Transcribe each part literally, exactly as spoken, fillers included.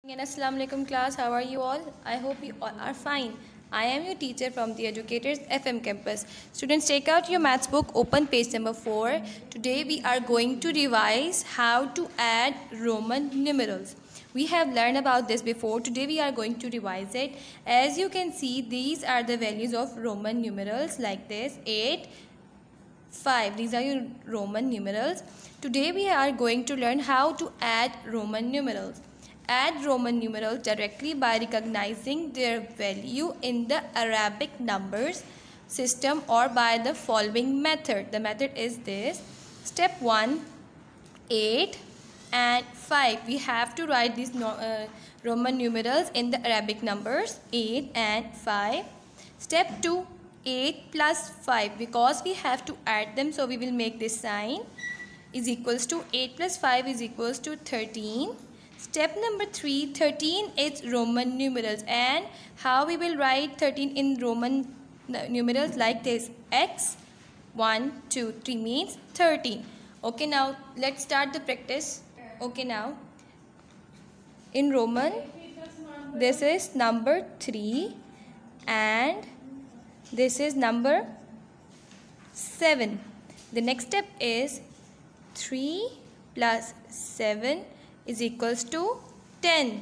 And Assalamu alaikum class, how are you all? I hope you all are fine. I am your teacher from the Educators F M campus. Students, take out your maths book, open page number four. Today we are going to revise how to add Roman numerals. We have learned about this before. Today we are going to revise it. As you can see, these are the values of Roman numerals like this: eight, five. These are your Roman numerals. Today we are going to learn how to add Roman numerals. Add Roman numerals directly by recognizing their value in the Arabic numbers system or by the following method. The method is this. Step one, eight and five. We have to write these no, uh, Roman numerals in the Arabic numbers, eight and five. Step two, eight plus five. Because we have to add them, so we will make this sign, is equals to eight plus five is equals to thirteen. Step number three, thirteen is Roman numerals, and how we will write thirteen in Roman numerals like this: x, one, two, three means thirteen. Okay, now let's start the practice. Okay, now in Roman, this is number three and this is number seven. The next step is three plus seven is equals to ten.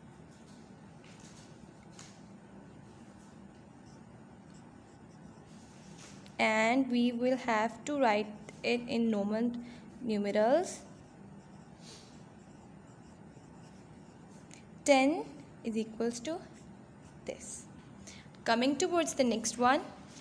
And we will have to write it in Roman numerals. ten is equals to this. Coming towards the next one,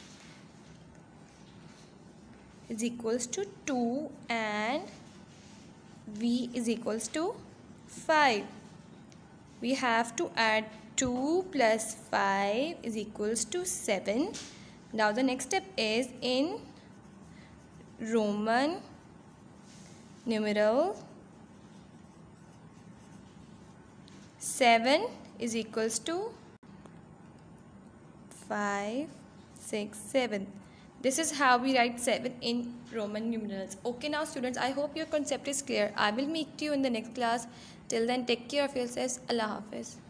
is equals to two and v is equals to five. We have to add two plus five is equals to seven. Now the next step is in Roman numeral. seven is equals to five, six, seven. This is how we write seven in Roman numerals. Okay, now students, I hope your concept is clear. I will meet you in the next class. Till then, take care of yourselves. Allah Hafiz.